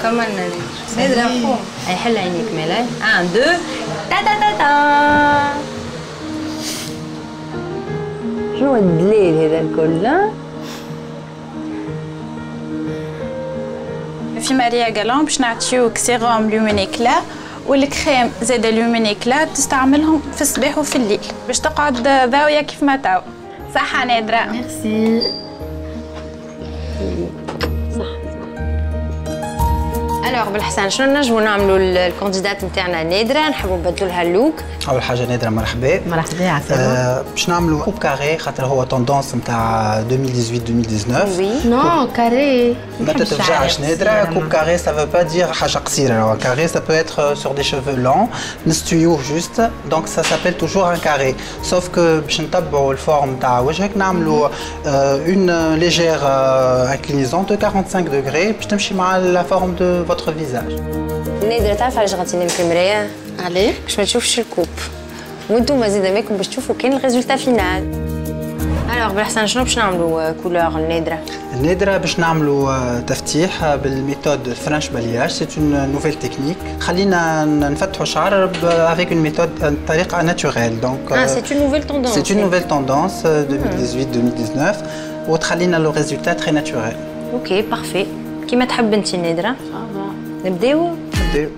كمان نادرة فو هاي حل عينيك مالاي 1 2 تا تا تا تا شنو الدليل هذا الكل؟ في ماريا جالون باش نعطيوك سيروم لومينيكلا والكريم زاد لومينيكلا تستعملهم في الصباح وفي الليل باش تقعد ضاويه كيف ما تو. صحة نادرة. ميرسي. الوغ بالحسن شنو نجمو نعملوا الكونديدات نتاعنا نادرة نحبوا نبدلوا لها اللوك. اول حاجه نادرة مرحبا. مرحبا عسلامة. باش نعملوا كوب كاري خاطر هو توندونس نتاع 2018 2019. نو كاري. ما تتفجعش نادرة. كوب كاري ça veut pas dire حاجه قصيره. كاري ça peut être sur des cheveux longs نستويوه juste donc ça s'appelle toujours un carré sauf que باش نتبعوا الفورم نتاع وجهك نعملوا une légère inclinaison de 45 degrés باش تمشي مع la forme de votre visage. نادرة تعرف علاش غطيني في المراية؟ عليه؟ باش ما تشوفش الكوب وانتم زيد ماكم باش تشوفوا كاين الريزولتا فينال. الوغ بالحسن شنو باش نعملوا كولور النادرة؟ النادرة باش نعملوا تفتيح بالميثود فرنش بالياج سي اون نوفيل تكنيك خلينا نفتحوا الشعر افيك اون ميثود طريقة ناتوريل دونك سي اون نوفيل توندونس سي اون نوفيل توندونس 2018 2019 وتخلينا لو ريزولتا تري ناتوريل. اوكي بارفي كيما تحب انت نادرة. نبداو؟ نبداو.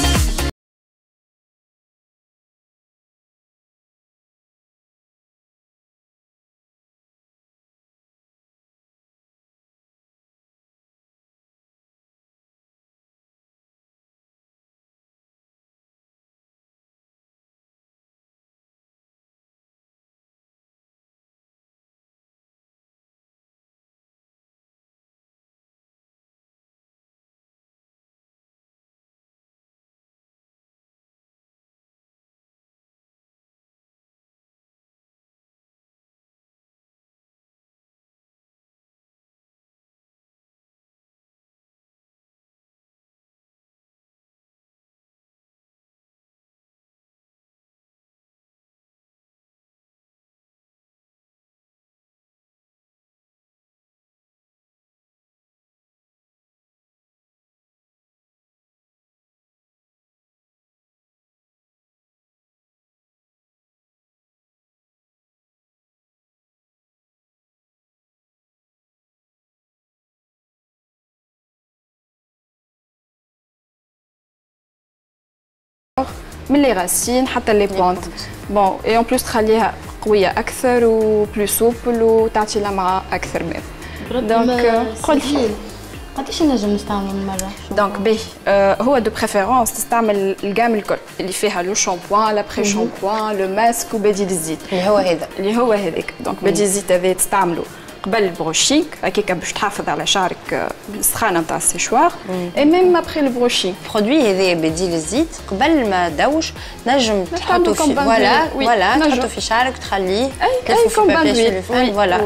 من لي غاسين حتى لي بونت بون اي اون بلوس تخليها قويه اكثر وبلو سوبل وتعطي لمعه اكثر من دونك قولي قداش نجم نستعملوا من مره؟ دونك باهي هو دو بريفيرونس تستعمل الجام الكل اللي فيها لو شامبوان لابري شامبوان لو ماسك وبديل الزيت اللي هو هذاك دونك بديل الزيت هذا تستعملوا قبل البروشينغ هكاك باش تحافظ على شعرك السخانه نتاع السيشوار اي ميم ابخي البروشينغ. برودوي هذايا بديل الزيت قبل ما دوش نجم تحطو في فوالا تحطو في شعرك تخليه تلفو في بابي سيليفون فوالا.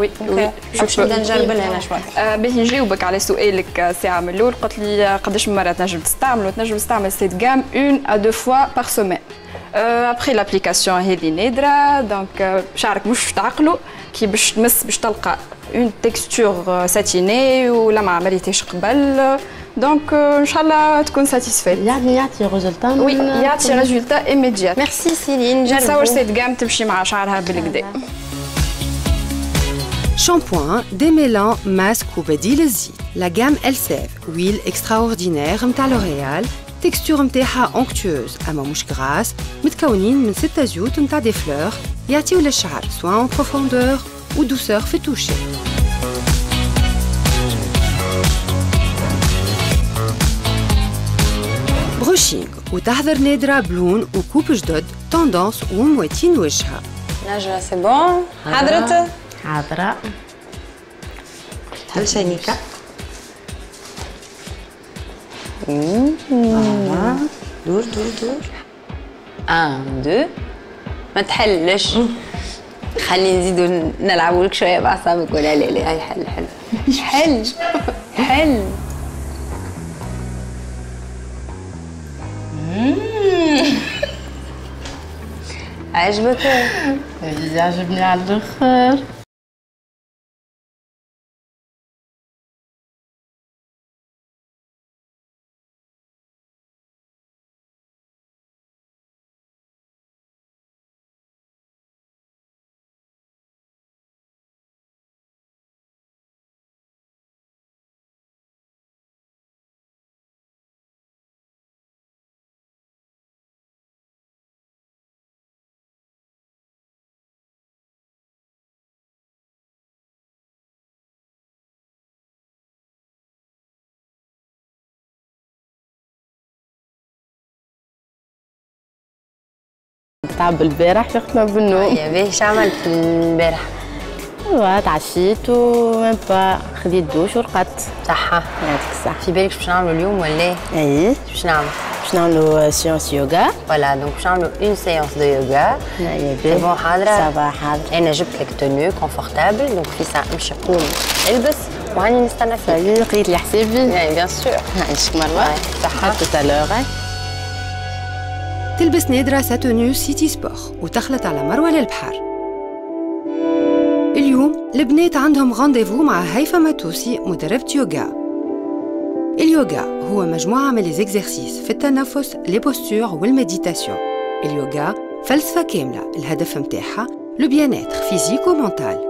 باش نبدا نجرب انا شويه. باهي نجاوبك على سؤالك ساعه من الاول قلت لي قداش من مره تنجم تستعملوا تنجم تستعمل سيت جام 1 à 2 fois par semaine. ابخي لابليكاسيون هذه نادرة دونك شعرك مش تعقلو كي باش تمس باش تلقى اون تكستور ساتيني ولا ما عمليتيش قبل دونك ان شاء الله تكون ساتيسفيت. يعني يعطي ريزولتا؟ وي يعطي ريزولتا ايميديات. ميرسي سيلين نجربو. نتصور سيت جام تمشي مع شعرها بالكدا. Shampoing, démêlant, masque ou بديل الزيت. La gamme Elseve, huile extraordinaire متاع لوريال. تكستور متاعها اونكتوز اما مش غراس متكونين من 6 زيوت متاع دي فلور يعطيو للشعر سواء اون بروفوندور و دوسور في التوشي. بروشينغ وتحضر نادرة بلون وكوب جدد توندونس ومواتين وجهها. نجرة سي بون حضرت؟ حاضرة. هل شينيكا؟ دور 1 2 ما تحلش خلي نزيدو نلعبوا لك شويه باعصابك ولا لا هاي حل حل عجبك؟ يعجبني على الاخر. تعب البارح فقتنا بالنوم. يا باهي شو عملت البارح؟ ايوا تعشيت ومن با خديت دوش ورقدت. صحة يعطيك الصحة. في بالك باش نعملوا اليوم ولا؟ اي باش نعمل؟ باش نعملوا سيونس يوغا. فوالا دونك باش نعملوا اون سيونس دو يوغا. يا سي بون حاضرة؟ سافا حاضرة. أنا جبت لك تونو كونفورتابل دونك في ساعة نمشي نقوم البس وهاني نستنى فيك. صافي لقيت لي حسابي. اي بيان سور. نعيشك مروة. صحة. توتالور. تلبس نادرة ساتونيو سيتي سبور وتخلط على مروة للبحر. اليوم البنات عندهم غانديفو مع هيفا ماتوسي مدربة يوغا. اليوغا هو مجموعة من ليزيكزارسيس في التنفس، لي بوستور والميديتاسيون. اليوغا فلسفة كاملة، الهدف متاعها لو بياناتر فيزيك ومنتال.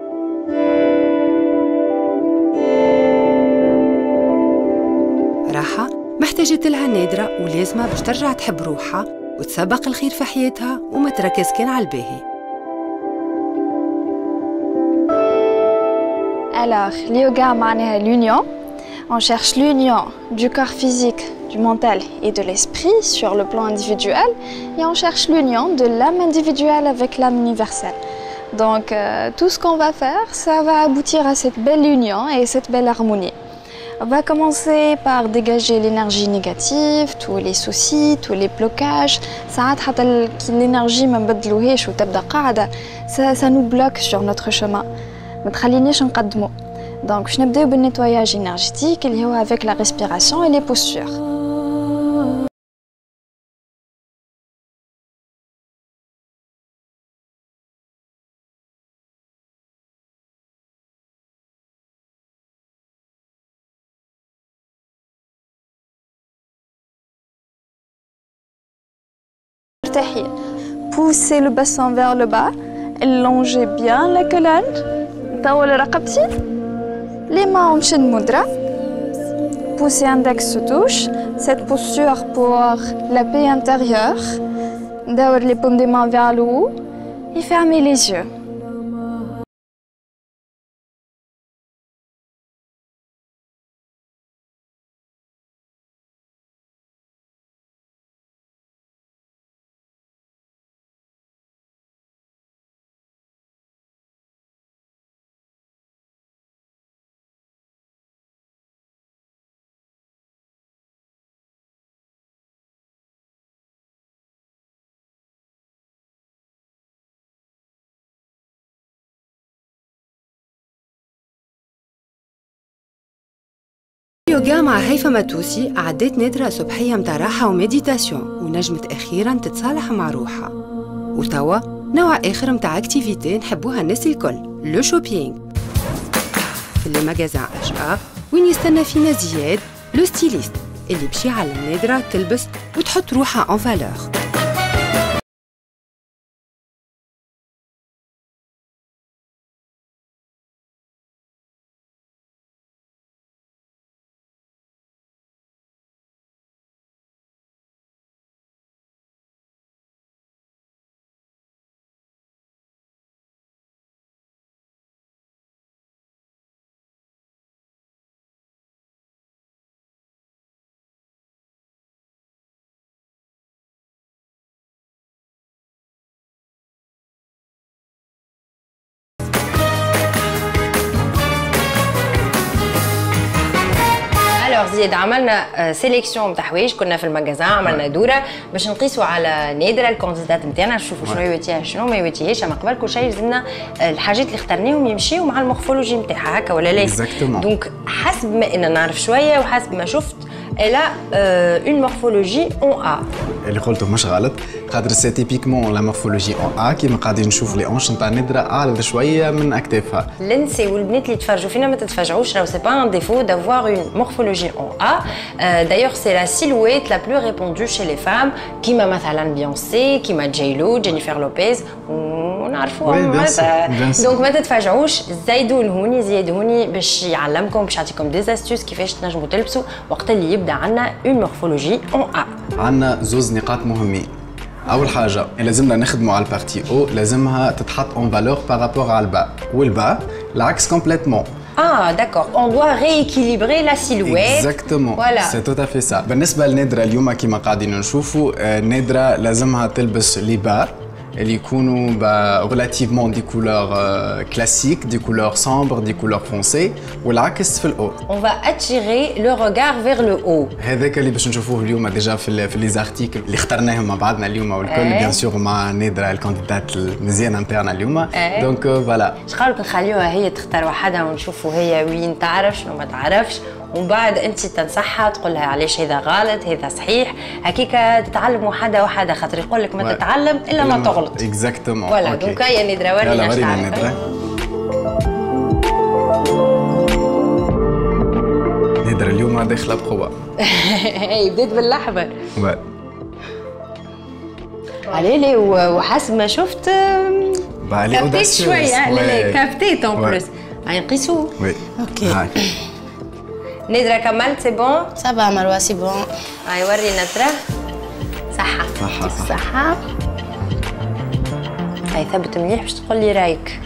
راحة محتاجة لها نادرة ولازمة باش ترجع تحب روحها وتسبق الخير في حياتها وما تركز كان على الباهي. Alors, le yoga معناها l'union. On cherche l'union du corps physique, du mental et de l'esprit sur le plan individuel et on cherche l'union de l'âme individuelle avec l'âme universelle. Donc, tout ce qu'on va faire, ça va aboutir à cette belle union et cette belle harmonie. On va commencer par dégager l'énergie négative, tous les soucis, tous les blocages. L'énergie ça nous bloque sur notre chemin. Donc, je vais le nettoyage énergétique avec la respiration et les postures. Poussez le bassin vers le bas, allongez bien la colonne. Les mains en chaîne mudra. Poussez index se touche. Cette posture pour la paix intérieure. D'ouvrir les paumes des mains vers le haut et fermez les yeux. يوغا مع هيفا ماتوسي عدات نادرة صبحية متاع راحة وميديتاسيون ونجمت أخيراً تتصالح مع روحها. وتوا نوع آخر متاع اكتيفيتي نحبوها الناس الكل، لو شوبينغ. في لي ماغازان HA وين يستنى فينا زياد لو ستيليست اللي باش يعلم نادرة تلبس وتحط روحها اون فالور. زياد عملنا سيليكسيون نتاع حوايج، كنا في المغازان عملنا دوره باش نقيسوا على نادره الكونديدات نتاعنا نشوفوا شنو يوتيها شنو ما يوتيهاش. اما قبل كل شيء لازمنا الحاجات اللي اخترناهم يمشيوا مع المورفولوجي نتاعها هكا ولا لا؟ دونك حسب ما انا نعرف شويه وحسب ما شفت الا اون مورفولوجي اون ا اللي قلته مش غلط، خاطر سي تيبيكمون لا مورفولوجي اون ا كيما قاعدين نشوف لي اونش نتاع نادره اعلى شويه من اكتافها. النساء والبنات اللي تفرجوا فينا ما تتفاجعوش، راهو سي با ان ديفو دافوار اون مورفولوجي اون ا. d'ailleurs c'est la silhouette la plus répandue chez les femmes كيما مثلا بيونسي كيما جيلو جينيفر لوبيز ونعرفوهم. دونك ما تتفاجعوش، زايدوا لهوني زيادوني باش يعلمكم باش يعطيكم دي استيوس كيفاش تنجموا تلبسوا وقت اللي يبدا عندنا اون مورفولوجي اون ا. عندنا زوز نقاط مهمين. اول حاجه لازمنا نخدموا على البارتي او، لازمها تتحط اون فالور بارابور على البا، والبا العكس كومبليتمون. Ah, d'accord. On doit rééquilibrer la silhouette. Exactement. Voilà. C'est tout à fait ça. بالنسبة للنادرة اليوم كما قاعدين نشوفوا نادرة لازمها تلبس ليبار اللي يكونوا relativement des couleurs classiques, des couleurs sombres, des couleurs foncées والعكس في الأو. On va attirer le regard vers le haut. هذاك اللي باش نشوفوه اليوم ديجا في لي زارتيكل اللي اخترناهم مع بعضنا اليوم والكل بيان سور مع نادرة الكانديدات المزيانة نتاعنا اليوم. دونك فوالا. شخالك نخليوها هي تختار وحدها ونشوفوا هي وين تعرف شنو ما تعرفش ومن بعد انت تنصحها تقول لها علاش هذا غلط هذا صحيح هكيكا تتعلم وحده خاطر يقول لك ما تتعلم الا ما تغلط. اكزاكتومون. فوالا دونك هيا نادرة ورينا اش تعرف. نادرة اليوم داخلة بقوة. اي بديت بالاحمر. علي لي وحسب ما شفت كابتيت شوية لا كابتيت اون بلوس هاي نقيسوه. وي اوكي. نادرة كملت سي بون؟ صافا مروة سي بون. هاي ورينا ترى صحة. صحة. هاي ثبت مليح باش تقول لي رايك.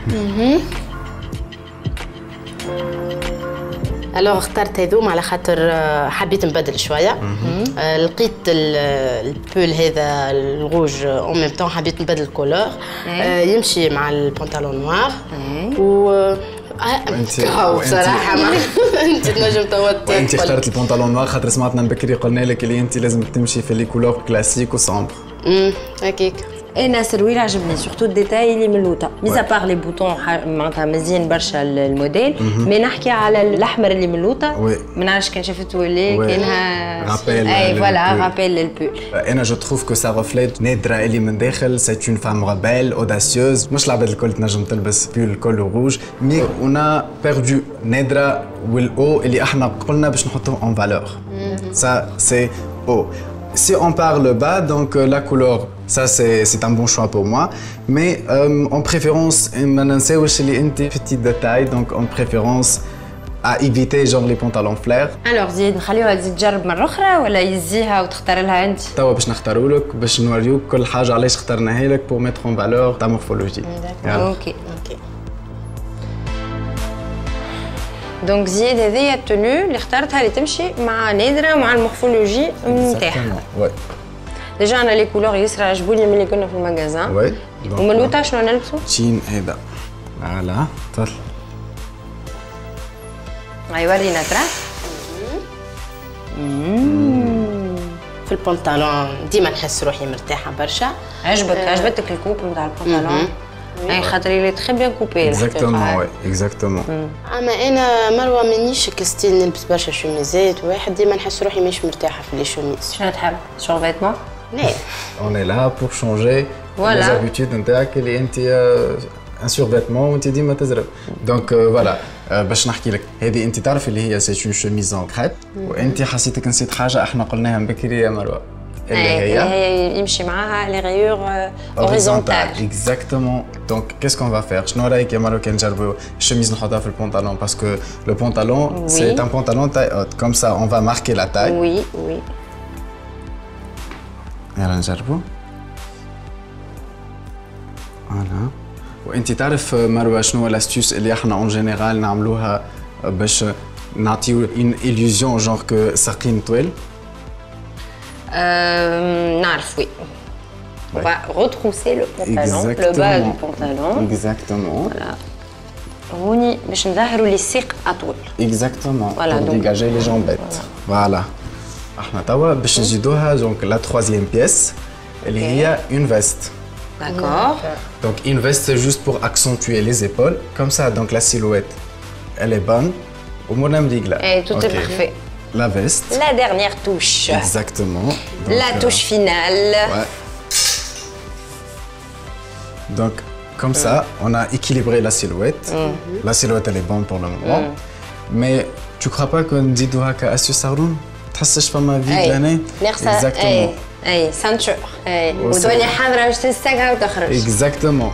الوغ اخترت هذوما على خاطر حبيت نبدل شويه. لقيت البول هذا الروج اون ميم طون حبيت نبدل الكولور يمشي مع البنطلون نوار و انت بصراحه انت تنجم توتر. انت اخترت البنطلون نوار خاطر سمعتنا بكري قلنا لك اللي انت لازم تمشي في لي كولور كلاسيك وسامبر. هكيك. انا سرويل عجبني سورتو الديتاي اللي من اللوطه ميزا بار لي بوتون معناتها مزيان برشا الموديل مي نحكي على الاحمر اللي من اللوطه ما نعرفش كان شفت ولا كانها رابيل. اي فوالا رابيل للبول. انا جو تروف كو سا ريفليت نادرة اللي من داخل سي اون فام رابيل اوداسيوز مش العباد الكل تنجم تلبس بول كول روج مي اون بيردو نادرة والاو اللي احنا قلنا باش نحطهم اون فالور. سا سي او. Si on parle bas, donc la couleur, ça c'est un bon choix pour moi. Mais en préférence, petit détail, donc en préférence à éviter genre les pantalons flair. Alors زيد نخليوها تزيد تجرب مرة أخرى ولا يزيها وتختار لها أنت؟ توا باش نختاروا لك باش نوريوك كل حاجة علاش اخترناها لك pour mettre en valeur ta morphologie. اوكي. دونك زياد هذه التونو اللي اخترتها اللي تمشي مع نادرة ومع المورفولوجي نتاعها. وي. ديجا انا لي كولور يسرا عجبوني ملي كنا في المغازان. وي. ومن اللوطة شنو نلبسو؟ تشين هذا. فوالا تفضل. هاي ورينا ترى. في البنطلون ديما نحس روحي مرتاحة برشا. عجبتك الكوب نتاع البنطلون؟ اي خاطر اللي تخي بيان كوبي. اكزاكتومون وي اكزاكتومون. اما انا مروه مانيش كستيل نلبس برشا شوميزات واحد ديما نحس روحي مش مرتاحه في لي شوميز. شنو تحب؟ شور فيتمون؟ لا. On est là pour changer les habitudes نتاعك اللي انت ان سور فيتمون وانت ديما تزرب. دونك فوالا باش نحكي لك هذه انت تعرف اللي هي سي اون شوميز اون كريب وانت حسيتك نسيت حاجه احنا قلناها من بكري يا مروه. هي يمشي معاها لي غيور هوريزونتال. اكزاكتومون. دونك كيس كون فا فير شنو رايك يا مروه كي نجربوا الشميز نحطها في البنطلون باسكو لو بنطلون سي ان بنطلون تاي اوت كوم سا اون فا ماركي لا تاي. وي وي. يلا نجربوا. فوالا. وانت تعرف مروه شنو الاستيوس اللي احنا اون جينيرال نعملوها باش نعطيو اون إليوزيون جونغ كو ساقين طويل؟ نعرف وي. On va retrousser le pantalon, le bas du pantalon. Exactement. Voilà. هوني باش نظهروا لي الساق أطول. Exactement. Pour dégager les jambettes. Voilà. احنا توا باش نزيدوها دونك لا تروازيام بيس اللي هي une veste. D'accord. Donc une veste c'est juste pour accentuer les épaules. Comme ça donc la silhouette elle est bonne. Au moins مريقلة. Et tout est parfait. La veste. La dernière touche. Exactement. Donc, la touche finale. Ouais. Donc, comme ça, on a équilibré la silhouette. La silhouette, elle est bonne pour le moment. Mais tu crois pas qu'on dit que astuce Haroun? تحسش فما فيد لهنا؟ Exactement. اي سانتور. اي ودوني حاضرة باش تنسقها وتخرج. Exactement.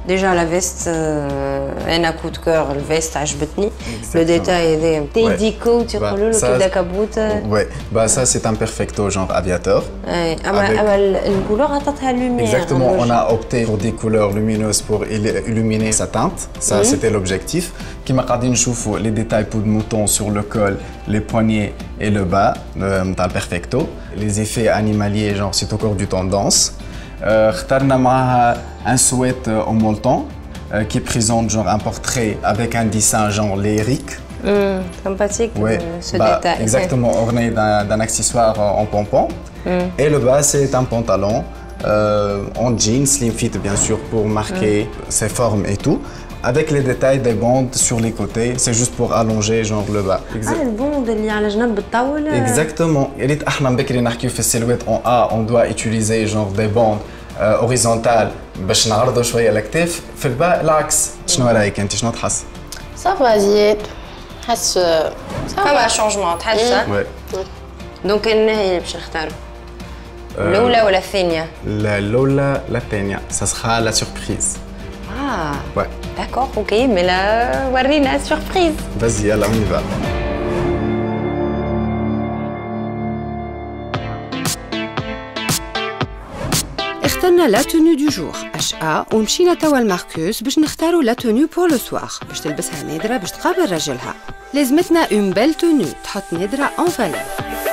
Déjà la veste, un coup de cœur, la veste عجبتني. Le détail est des déco, tu vois le كده كابوت. Ouais, bah ça c'est un perfecto genre aviateur. Ouais, la couleur عطتها lumière. Exactement, on a opté pour des couleurs lumineuses pour illuminer sa teinte. Ça c'était l'objectif. Qui m'a قاعدين نشوفوا les détails peau de mouton sur le col, les poignets et le bas d'un perfecto. Les effets animaliers genre c'est encore du tendance. اخترنا معها un sweat en molleton qui présente genre un portrait avec un dessin genre lyrique. Sympathique ce bah, détail. Exactement, orné d'un accessoire en pompon. Et le bas c'est un pantalon en jean, slim fit bien sûr pour marquer ses formes et tout. Avec les détails des bandes sur les côtés, c'est juste pour allonger genre le bas. Le bande اللي على جنب الطاولة. Exactement. ريت احنا بكري نحكيو في السيلويت en A, on doit utiliser genre des bandes horizontales باش نعرضوا شوية الأكتاف. في الباء العكس. شنو رأيك أنت؟ شنو تحس؟ صافا زياد. حس فما شونجمون تحس؟ وي. دونك أنا هي اللي باش نختاروا. الأولى ولا الثانية؟ الأولى لا الثانية. Ça sera la surprise. Ah. Ouais. D'accord, ok, mais là, ورينا surprise. Vas-y, يلا on y va. اخترنا لا توني دو جور HA ومشينا توا الماركوس باش نختاروا لا توني بور لو سوار باش تلبسها نادرة باش تقابل راجلها. لازمتنا اون بيل توني تحط نادرة اون فالور.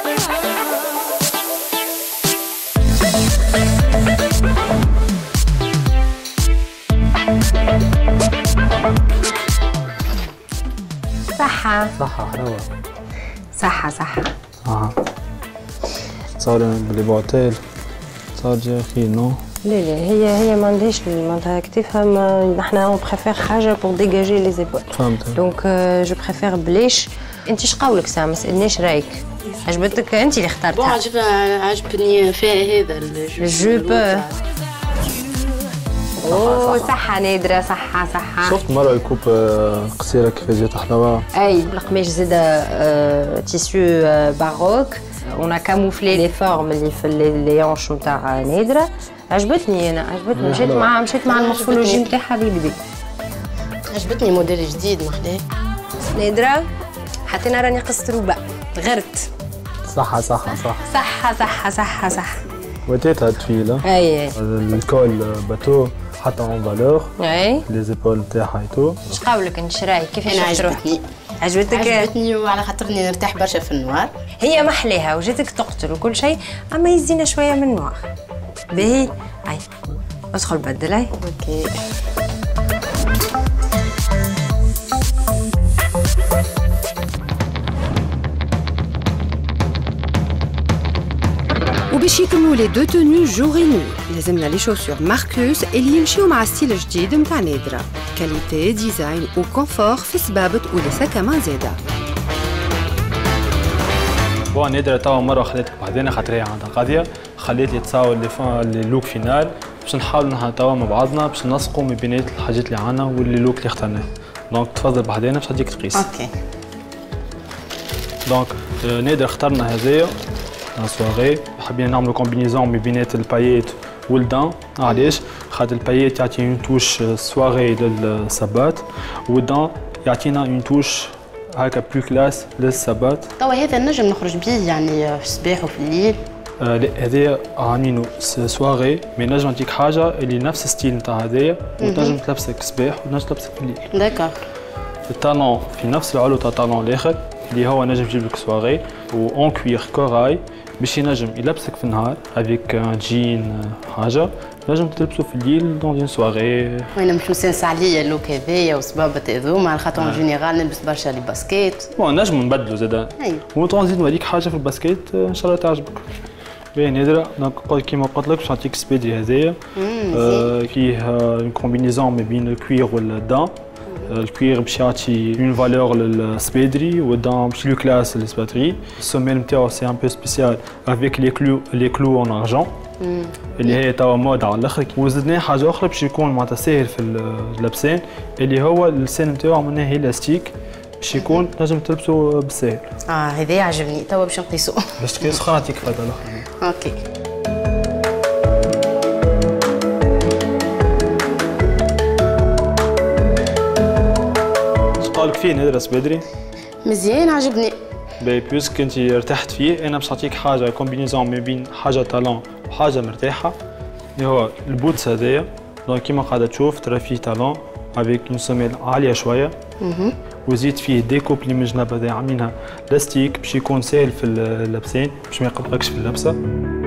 صحة حلوة صحة تصور بلي بوتيل تصور جا أخي نو لا هي ما عندهاش معناتها كتفها نحنا اون بريفير حاجة بور ديجاجي لي زيبول. فهمت. دونك جو بريفير بلاش. انت اش قولك ساعة ما سألناش رايك؟ عجبتك انت اللي اخترتها؟ عجبني فيها هذا الجوب. اوه صحة نادرة صحة. شفت مرة الكوب قصيرة كيفاش جات حلاوة. اي القماش زادا تيسيو باروك. on a camouflé les formes اللي في les hanches نتاع نادرة. عجبتني مشيت مع المورفولوجي نتاعها بالكدا. عجبتني موديل جديد محلاه. نادرة حتى انا راني قصت ربع غرت. صح. وتيتها طويلة. اي الكول باتو حتى اون فالور. اي لي زيبول نتاعها ايتو. اش قولك انت شرايك كيفاش تروح؟ عجبتني وعلى خاطرني نرتاح برشا في النوار. هي محلاها وجاتك تقتل وكل شيء اما يزينا شويه من النوار. باهي اي ادخل بدل. اي اوكي. وباش يكملوا لي دو توني جور اي نوي لازمنا لي شوسور ماركوس اللي يمشيو مع ستيل جديد نتاع نادرة. كاليتي ديزاين وكونفور في سبابط ولسا كمان زاده. بون نادرة توا مرة خليتك بعدين خاطر هي عندها قضية خليت لي تصاور لي لوك فينال باش نحاولوا نحن توا مع بعضنا باش ننسقوا ما بين الحاجات اللي عندنا واللي لوك اللي اخترناه. دونك تفضل بعدين باش تجيك تقيس. اوكي. دونك نادرة اخترنا هذايا سواري حابين نعملوا كومبينيزون ما بين البايات والدان. علاش؟ خاطر البايات يعطي اون توش سواري للصبات والدان يعطينا اون توش هكا بلو كلاس للصبات. توا هذا النجم نخرج بيه يعني في الصباح وفي الليل. لا هذايا عاملينو سواري مي نجم نعطيك حاجه اللي نفس ستيل نتاع هذايا وتنجم تلبسك الصباح ونجم تلبسك في الليل. داكور. الطالون في نفس العلو تاع الطالون الاخر اللي هو نجم يجيب لك سواري وأون كوير كوراي باش ينجم يلبسك في النهار افيك جين حاجه نجم تلبسو في الليل دون اون سواري. وانا مش مسنس عليا اللوك هذايا وصبابة هذوما على خاطر جينيرال نلبس برشا لي باسكيت. بون نجم نبدلو زادا. ايوا. ونزيد نوريك حاجه في الباسكيت ان شاء الله تعجبك. باهي نادرة دونك كيما قلت لك باش نعطيك السبيدي هذايا فيه اون كومبينيزون ما بين الكوير والدان. الكوير باش يعطي اون فالور للسبيدري والدان باش لو كلاس للسباتري. السوميل نتاعو سي ان بو سبيسيال افيك لي كلو اون ارجون اللي هي توا مود على الاخر. وزدنا حاجه اخرى باش يكون معناتها ساهل في اللبسان اللي هو اللسان نتاعو عملناه الاستيك باش يكون تنجم تلبسو بالساهل. هذا عجبني توا باش نقيسو. باش تقيسو خلينا نعطيك فايده اخرى. اوكي. قالك فيه ندرس بدري؟ مزيان عجبني. باهي بيسك انت ارتحت فيه، انا باش نعطيك حاجه كومبينيزون ما بين حاجه طالون وحاجه مرتاحه اللي هو البوتس هذايا. دونك كيما قاعده تشوف ترى فيه طالون افيك اون سيميل عاليه شويه وزيد فيه ديكوب اللي من جنب هذا عاملينها لاستيك باش يكون ساهل في اللبسين باش ما يقلقكش في اللبسه.